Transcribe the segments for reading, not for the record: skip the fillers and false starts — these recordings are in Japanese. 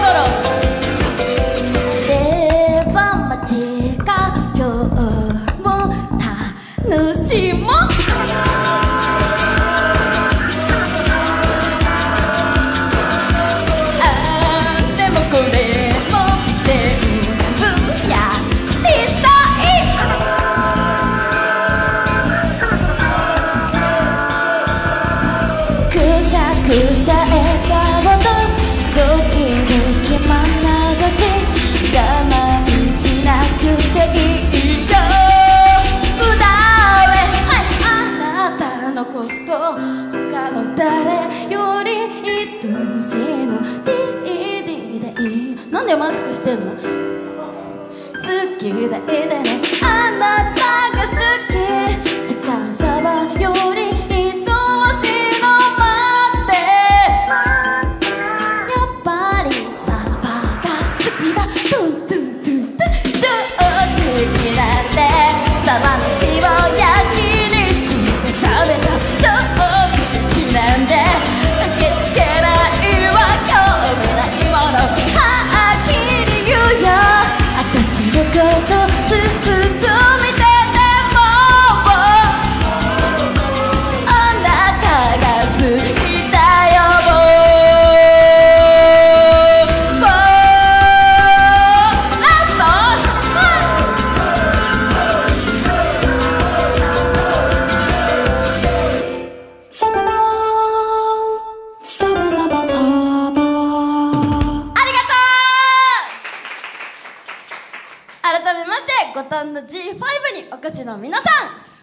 出番待ちが今日も楽しもう。でもこれも全部やりたい。くしゃくしゃ笑顔とドキドキ真ん流し我慢しなくていいよ。歌え、はい、あなたのこと他の誰より愛しいの DD でいい。なんでマスクしてんの。好きでいてね、あなたが好き。近さはより愛しいの待って。やっぱりサバが好きだ。トゥントゥントゥントゥン。正直なんてサバの血を焼きにして食べた。正直なんで受け付けないわ。興味ないものはっきり言うよ。私のことずっと見ててもあなたが好きだよ。ラストサババサバサバサバ。ありがとう。改めまして五反田 G5 にお越しの皆さん、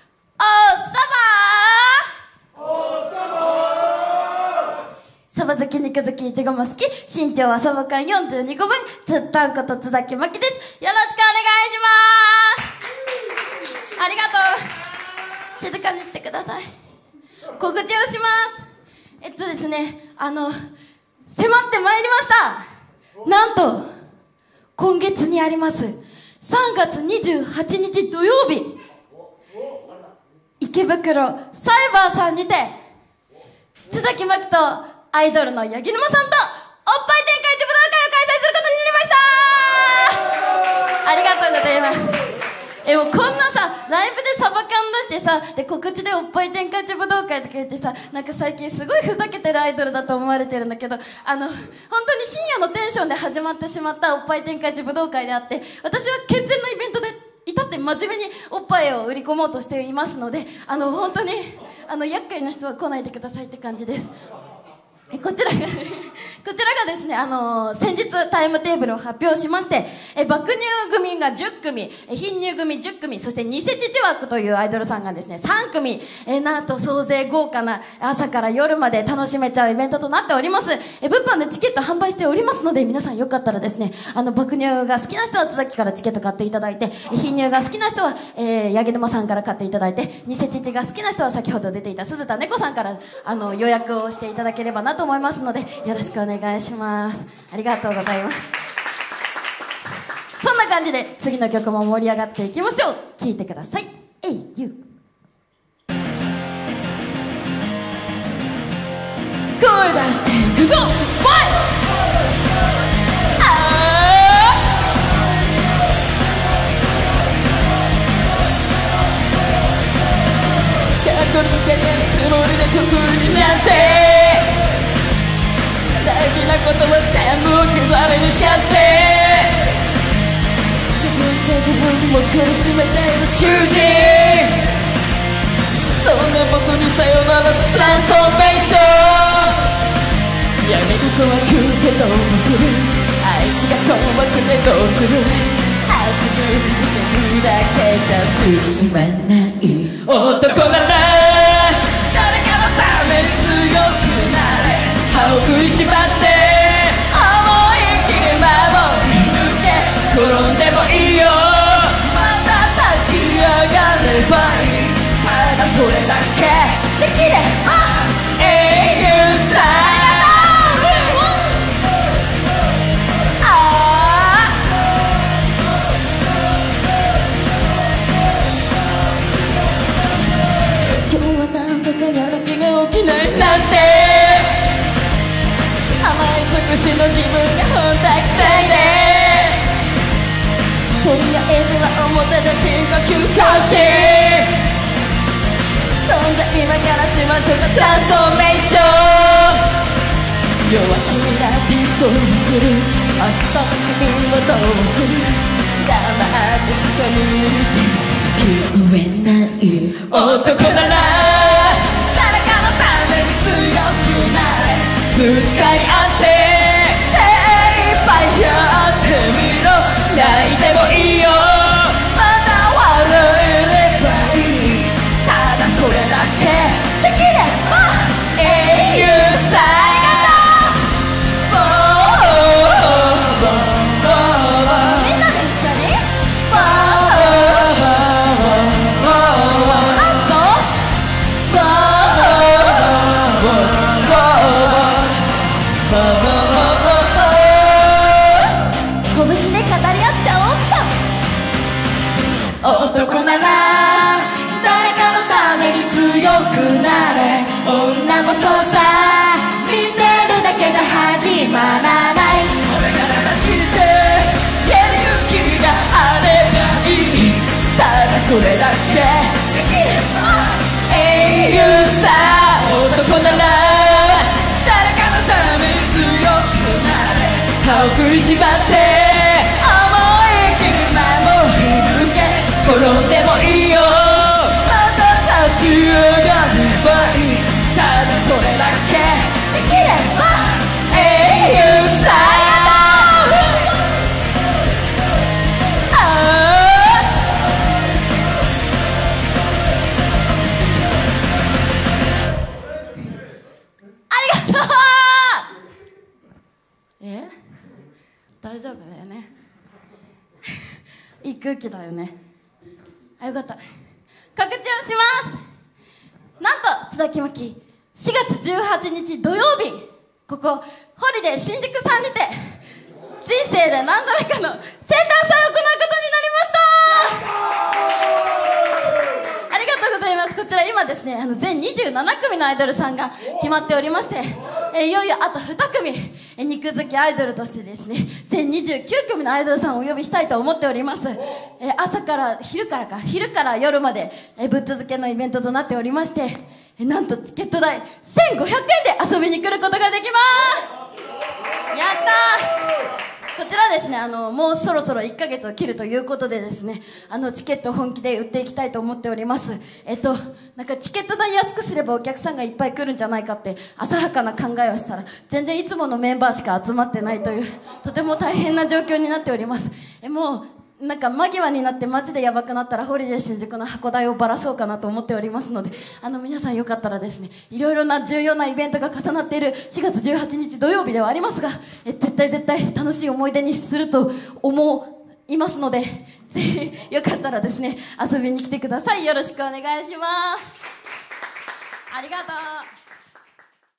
サバ好き肉好きいちごも好き、身長はサバ缶42個分、つったんこと津崎真希です。よろしくお願いします。ありがとう。静かにしてください。告知をします。ですね、迫ってまいりました。なんと今月にあります3月28日土曜日、池袋サイバーさんにて津崎真希とアイドルの八木沼さんとおっぱい展開一武道会を開催することになりました。ありがとうございます。もうこんなさ、ライブでサバ缶出してさ、で告知でおっぱい展開一武道会とか言ってさ、なんか最近すごいふざけてるアイドルだと思われてるんだけど、本当に深夜のテンションで始まってしまったおっぱい展開一武道会であって、私は健全なイベントで至って真面目におっぱいを売り込もうとしていますので、本当に厄介な人は来ないでくださいって感じです。こちらがですね、先日タイムテーブルを発表しまして、爆乳組が10組、貧乳組10組、そしてニセチチ枠というアイドルさんがですね、3組、なんと総勢豪華な朝から夜まで楽しめちゃうイベントとなっております。物販でチケット販売しておりますので、皆さんよかったらですね、爆乳が好きな人は津崎からチケット買っていただいて、貧乳が好きな人は、八木沼さんから買っていただいて、ニセチチが好きな人は先ほど出ていた鈴田猫さんから予約をしていただければなと思いますので、よろしくお願いします。ありがとうございます。そんな感じで次の曲も盛り上がっていきましょう。聴いてください。You 声出していくぞ。かっこつけてるつもりで曲になって大事なことは全部置き去りにしちゃって、自分で自分を苦しめている囚人、そんな僕にさよならとトランスフォーメーション。やめたくは言うけどどうする、あいつが怖くてどうする、足踏みしてるだけじゃ進まない男なら誰かのために強くなれ、歯を食いしばって思いっきり守り抜け、転んでもいいよ、また立ち上がればいい、ただそれだけできれば英雄さ。今日はなんだかやる気が起きないなんて、甘い尽くしの自分が本当からしましょうかトランスフォーメーション。弱気なってどうする、明日の君はどうする、黙ってしか見て言えない男なら誰かのために強くなれ、ぶつかり合って精一杯やってみろ、泣いてもいいよ、また笑えればいい、ただそれだけできれば英雄さ。男なら誰かのために強くなれ、女もそうさ、見てるだけじゃ始まらない、これから出してやる勇気があればいい、ただそれだけできれば英雄さ。男なら誰かのために強くなれ、歯を食いしばって思い切る間も響け、転んでもいいよ、また立ち上がればいい、ただそれだけできれば英雄さ。ありがとう。大丈夫だよね。いい空気だよね。あ、よかった。告知をします。なんと津田きまき4月18日土曜日、ここホリデー新宿さんにて人生で何度目かの生誕祭を行うことになりました。ありがとうございます。こちら今ですね、全27組のアイドルさんが決まっておりまして、いよいよあと2組、肉好きアイドルとしてですね、全29組のアイドルさんをお呼びしたいと思っております。朝から昼から夜までぶっ続けのイベントとなっておりまして、なんとチケット代1500円で遊びに来ることができます。やったー。こちらですね、もうそろそろ1ヶ月を切るということでですね、チケットを本気で売っていきたいと思っております。なんかチケット代安くすればお客さんがいっぱい来るんじゃないかって浅はかな考えをしたら、全然いつものメンバーしか集まってないという、とても大変な状況になっております。もうなんか間際になってマジでやばくなったらホリデー新宿の箱代をばらそうかなと思っておりますので、皆さんよかったらですね、いろいろな重要なイベントが重なっている4月18日土曜日ではありますが、絶対楽しい思い出にすると思いますので、ぜひよかったらですね遊びに来てください。よろしくお願いします。ありがとう。